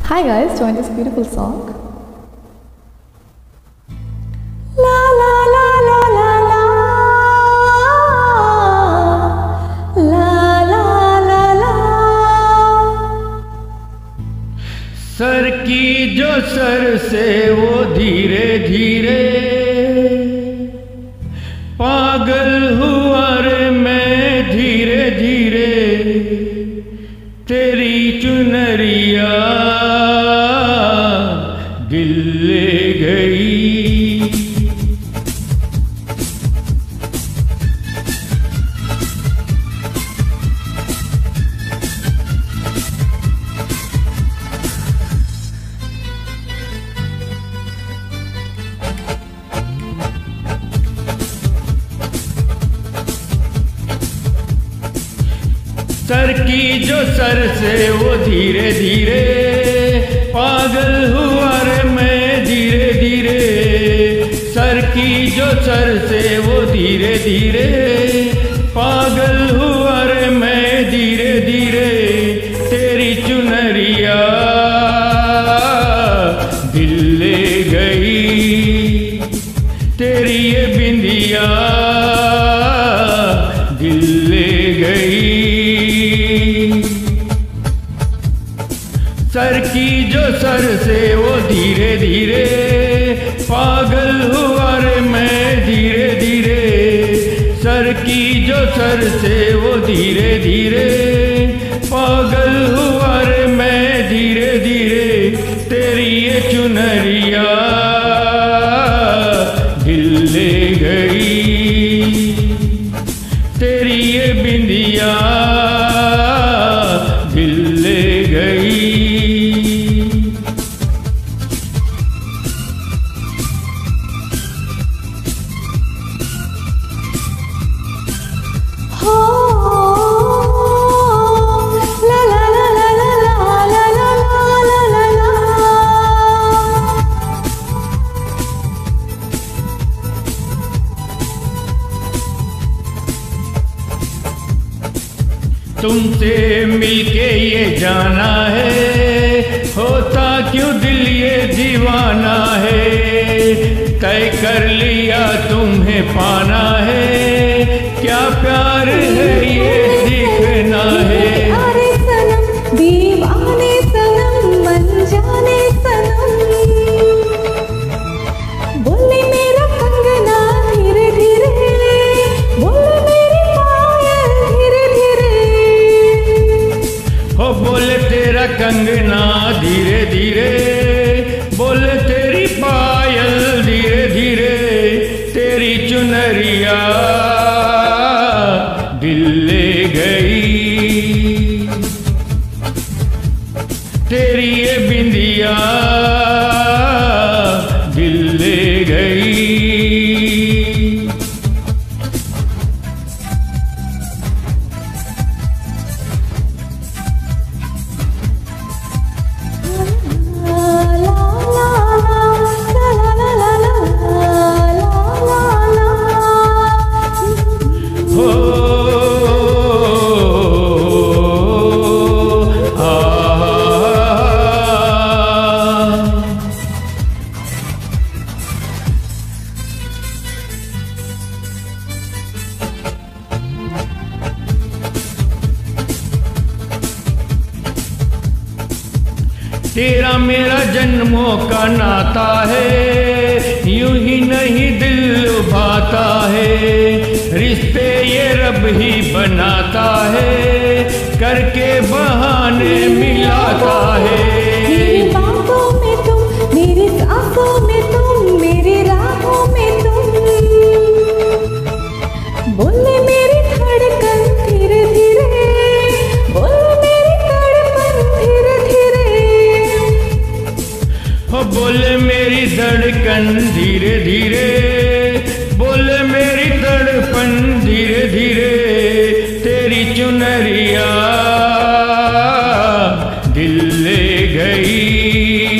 Hi guys, join this beautiful song. La la la la la la la la la la। Sir की जो sir से वो धीरे धीरे पागल हुआ रे मैं धीरे धीरे तेरी चुनरिया दिल ले गई। सर की जो सर से वो धीरे धीरे पागल हुआ रे मैं धीरे धीरे। सर की जो सर से वो धीरे धीरे पागल हुआ रे मैं धीरे धीरे तेरी चुनरिया दिल ले गई। तेरी ये बिंदिया दिल ले गई। सर की जो सर से वो धीरे धीरे पागल हुआ रे मैं धीरे धीरे। सर की जो सर से वो धीरे धीरे पागल हुआ रे मैं धीरे धीरे तेरी ये चुनरिया दिल ले गई। तेरी ये बिंदिया दिल ले गई। हो ला ला ला ला ला ला ला ला ला ला। तुमसे मिलके ये जाना है होता क्यों दिल ये दीवाना है। तय कर लिया तुम्हें पाना है क्या प्यार है ये सीखना है। अरे सनम दीवाने सनम मन जाने सनम बोले मेरा कंगना धीरे धीरे बोले मेरी पायल धीरे धीरे। हो बोले तेरा कंगना धीरे धीरे बोले तेरी पायल धीरे धीरे तेरी चुनरिया दिल ले गई। तेरी ये बिंदिया दिल ले गई। तेरा मेरा जन्मों का नाता है यूं ही नहीं दिल लुभाता है। रिश्ते ये रब ही बनाता है करके बहाने मिलाता है। मेरी बातों में तुम मेरी सांसों में तुम मेरी राहों में तुम बोले मेरी धड़कन धीरे धीरे बोले मेरी धड़कन धीरे धीरे। हो बोले मेरी धड़कन धीरे धीरे बोले मेरी धड़कन धीरे धीरे तेरी चुनरिया दिल ले गई।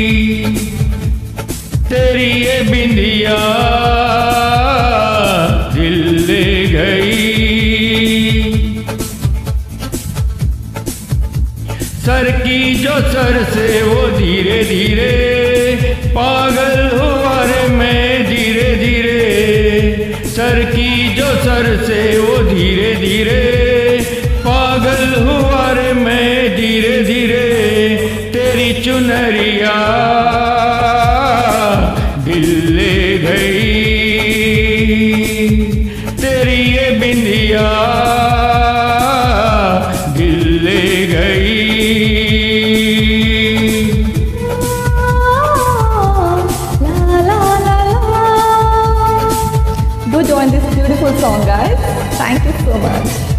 तेरी ये बिंदिया दिल ले गई। सर की जो जो सर से वो धीरे धीरे पागल हुआ रे मैं धीरे धीरे। सर की जो सर से वो धीरे धीरे पागल हुआ रे मैं धीरे धीरे। तेरी चुनरिया दिल ले गई, तेरी ये बिंदिया दिल ले गई। Do join this beautiful song, guys. Thank you so much.